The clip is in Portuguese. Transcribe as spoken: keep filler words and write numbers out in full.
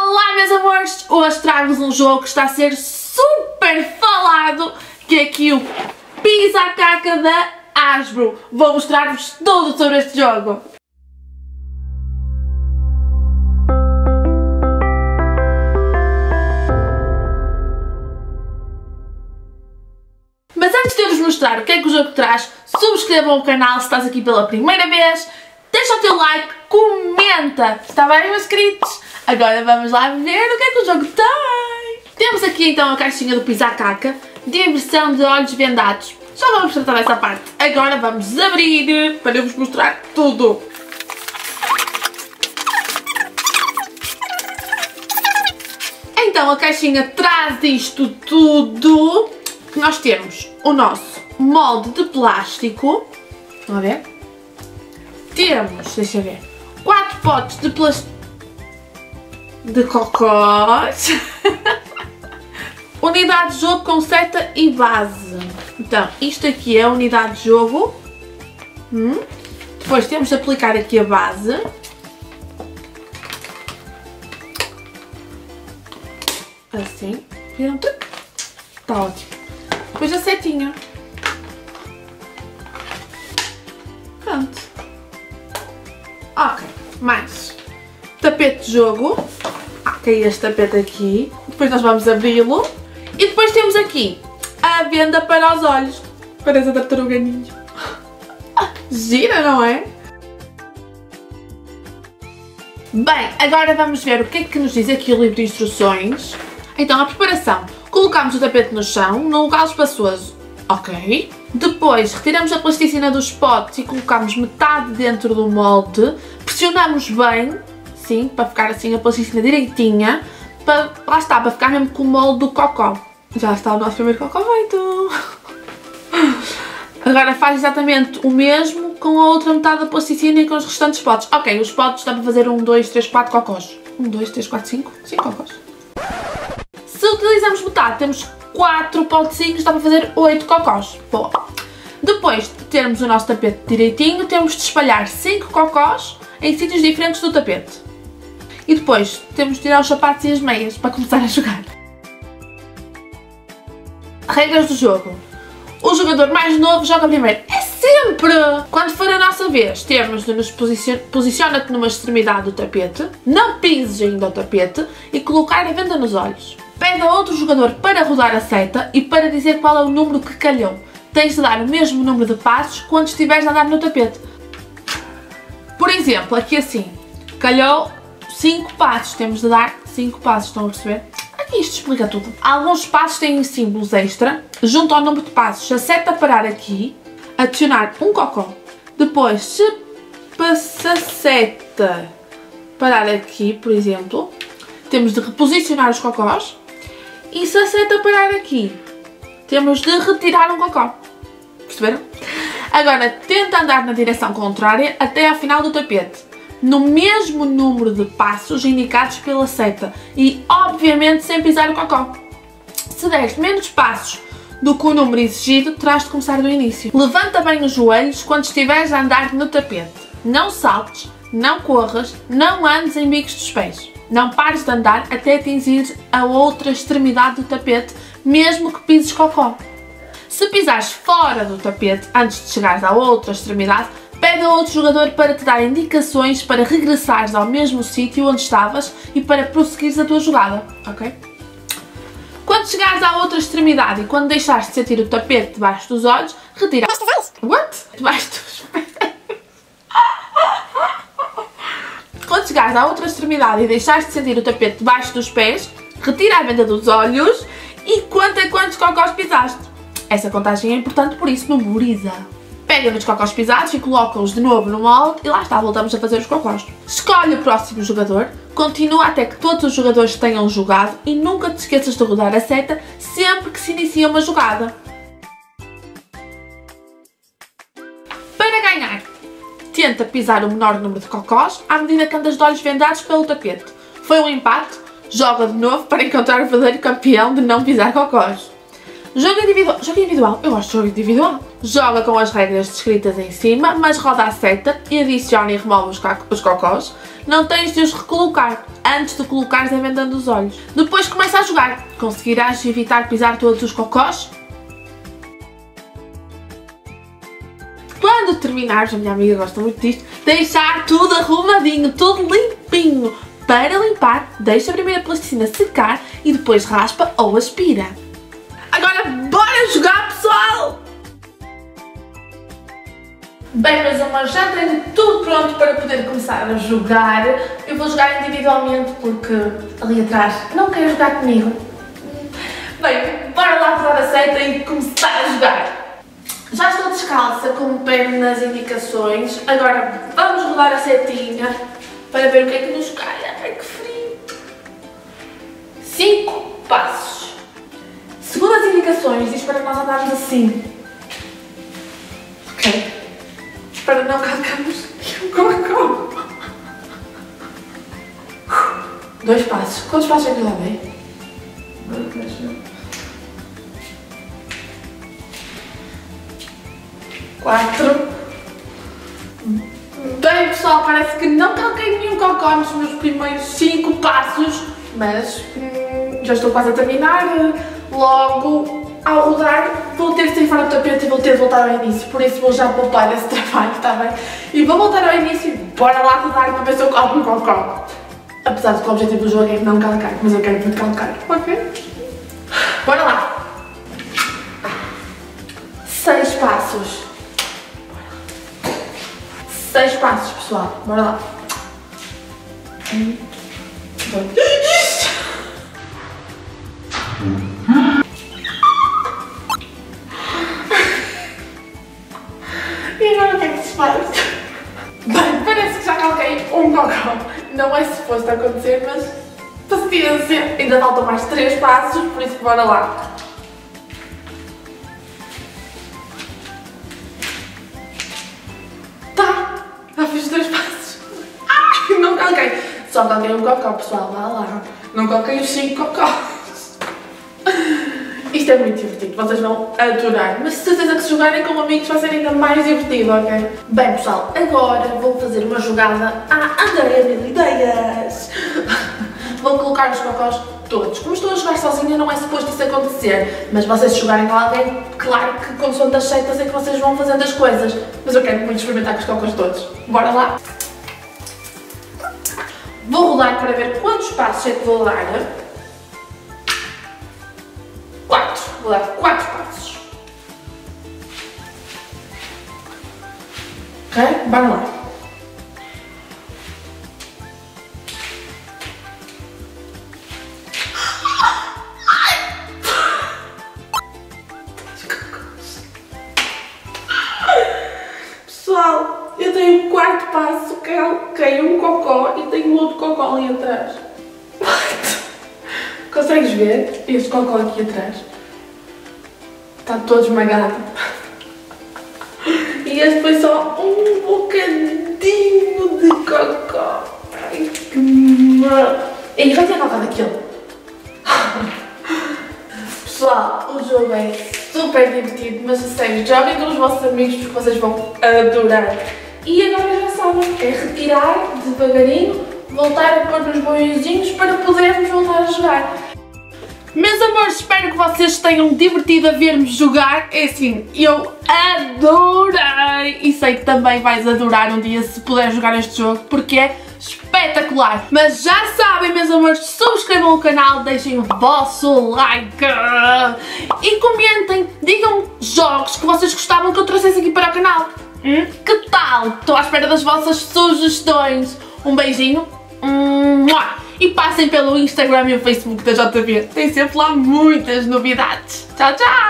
Olá meus amores, hoje trago-vos um jogo que está a ser super falado, que é aqui o Pizza Caca da Hasbro. Vou mostrar-vos tudo sobre este jogo. Mas antes de eu vos mostrar o que é que o jogo traz, subscrevam o canal se estás aqui pela primeira vez, deixa o teu like, comenta se está bem inscritos. Agora vamos lá ver o que é que o jogo tem. Temos aqui então a caixinha do Pizza Caca, diversão de olhos vendados. Já vamos tratar dessa parte. Agora vamos abrir para eu vos mostrar tudo. Então a caixinha traz isto tudo. Nós temos o nosso molde de plástico. Vamos ver? Temos, deixa eu ver, quatro potes de plástico de cocós. Unidade de jogo com seta e base. Então, isto aqui é a unidade de jogo. Hum. Depois temos de aplicar aqui a base. Assim. Pronto. Está ótimo. Depois a setinha. Pronto. Ok. Mais. Tapete de jogo. Ah, caiu este tapete aqui. Depois nós vamos abri-lo. E depois temos aqui a venda para os olhos. Parece a tartaruga ninja. Gira, não é? Bem, agora vamos ver o que é que nos diz aqui o livro de instruções. Então, a preparação. Colocamos o tapete no chão, num lugar espaçoso. Ok. Depois, retiramos a plasticina dos potes e colocamos metade dentro do molde. Pressionamos bem, sim, para ficar assim a plasticina direitinha. Para, lá está, para ficar mesmo com o molde do cocó. Já está o nosso primeiro cocó feito. Agora faz exatamente o mesmo com a outra metade da plasticina e com os restantes potes. Ok, os potes dá para fazer um, dois, três, quatro cocós. um, dois, três, quatro, cinco. cinco cocós. Se utilizamos metade, temos quatro potezinhos, dá para fazer oito cocós. Boa. Depois de termos o nosso tapete direitinho, temos de espalhar cinco cocós em sítios diferentes do tapete. E depois temos de tirar os sapatos e as meias para começar a jogar. Regras do jogo. O jogador mais novo joga primeiro. É sempre! Quando for a nossa vez, temos de nos posicionar, posiciona-te numa extremidade do tapete, não pises ainda o tapete e colocar a venda nos olhos. Pede a outro jogador para rodar a seta e para dizer qual é o número que calhou. Tens de dar o mesmo número de passos quando estiveres a andar no tapete. Por exemplo, aqui assim, calhou cinco passos, temos de dar cinco passos, estão a perceber? Aqui isto explica tudo. Alguns passos têm símbolos extra, junto ao número de passos. Se a seta parar aqui, adicionar um cocó. Depois, se a seta parar aqui, por exemplo, temos de reposicionar os cocós. E se a seta parar aqui, temos de retirar um cocó. Perceberam? Agora, tenta andar na direção contrária até ao final do tapete, no mesmo número de passos indicados pela seta e, obviamente, sem pisar o cocó. Se deres menos passos do que o número exigido, terás de começar do início. Levanta bem os joelhos quando estiveres a andar no tapete. Não saltes, não corras, não andes em bicos dos pés. Não pares de andar até atingir a outra extremidade do tapete, mesmo que pises cocó. Se pisares fora do tapete antes de chegares à outra extremidade, pede a outro jogador para te dar indicações para regressares ao mesmo sítio onde estavas e para prosseguires a tua jogada, ok? Quando chegares à outra extremidade e quando deixares de sentir o tapete debaixo dos olhos, retira... Debaixo dos olhos? What? Debaixo dos pés. Quando chegares à outra extremidade e deixares de sentir o tapete debaixo dos pés, retira a venda dos olhos e conta quantos cocós pisaste. Essa contagem é importante, por isso memoriza. Pega nos cocós pisados e coloca-os de novo no molde e lá está, voltamos a fazer os cocós. Escolhe o próximo jogador, continua até que todos os jogadores tenham jogado e nunca te esqueças de rodar a seta sempre que se inicia uma jogada. Para ganhar, tenta pisar o menor número de cocós à medida que andas de olhos vendados pelo tapete. Foi um empate? Joga de novo para encontrar o verdadeiro campeão de não pisar cocós. Jogo individual. Jogo individual. Eu gosto de jogo individual. Joga com as regras descritas em cima, mas roda a seta e adiciona e remove os, os cocós. Não tens de os recolocar. Antes de colocares é vendando os olhos. Depois começa a jogar. Conseguirás evitar pisar todos os cocós? Quando terminares, a minha amiga gosta muito disto, deixar tudo arrumadinho, tudo limpinho. Para limpar, deixa primeiro a plasticina secar e depois raspa ou aspira. Agora bora jogar, pessoal! Bem, meus amores, já tenho tudo pronto para poder começar a jogar. Eu vou jogar individualmente porque ali atrás não quer jogar comigo. Bem, bora lá rodar a seta e começar a jogar. Já estou descalça com o pé nas indicações. Agora vamos rodar a setinha para ver o que é que nos cai. Ai, que frio! Cinco passos. Segundo as indicações, diz para nós andarmos assim. Ok? Para não calcarmos o cocô. Dois passos. Quantos passos é que eu já dei? Quatro. Bem, pessoal, parece que não calquei nenhum cocó nos meus primeiros cinco passos, mas hum, já estou quase a terminar. Logo, ao rodar, vou ter de sair fora do tapete e vou ter de voltar ao início, por isso vou já poupar esse trabalho, está bem? E vou voltar ao início e bora lá rodar para ver se eu calco um cocó. Apesar de que o objetivo do jogo é não calcar, mas eu quero muito calcar, ok? Bora lá! Seis passos. Seis passos, pessoal. Bora lá. Um, dois. E agora o que é que se faz? Bem, parece que já calquei um cocó. Não é suposto acontecer, mas paciência. Ainda faltam mais três passos, por isso bora lá. Já fiz três passos. Ai, não calquei. Só calquei um cocó, pessoal. Vá lá. Não calquei os cinco cocós. Isto é muito divertido. Vocês vão adorar. Mas certeza que se jogarem com amigos vai ser ainda mais divertido, ok? Bem, pessoal, agora vou fazer uma jogada à Andréia de ideias. Vou colocar os cocós todos. Como estou a jogar sozinha, não é suposto isso acontecer. Mas vocês se jogarem com alguém, claro que consoante as seitas é que vocês vão fazendo as coisas. Mas eu quero muito experimentar com os cocós todos. Bora lá! Vou rodar para ver quantos passos é que vou dar. Quatro. Vou dar quatro passos. Ok? Bora lá. Pessoal, eu tenho o quarto passo, caiu um cocó e tenho outro cocó ali atrás. Consegues ver este cocó aqui atrás? Está todo esmagado. E este foi só um bocadinho de cocó. Ai, que mal. E vai ter cocó daquilo. Pessoal, o jogo é super divertido, mas a sério, joguem com os vossos amigos porque vocês vão adorar. E agora já sabem, é retirar devagarinho, voltar a pôr nos boizinhos para podermos voltar a jogar. Meus amores, espero que vocês tenham divertido a ver-me jogar. É assim, eu adorei e sei que também vais adorar um dia se puder jogar este jogo porque é espetacular. Mas já sabem, meus amores, subscrevam o canal, deixem o vosso like e comentem, digam jogos que vocês gostavam que eu trouxesse aqui para o canal. Hum? Que tal? Estou à espera das vossas sugestões. Um beijinho. E passem pelo Instagram e o Facebook da J B. Tem sempre lá muitas novidades. Tchau, tchau!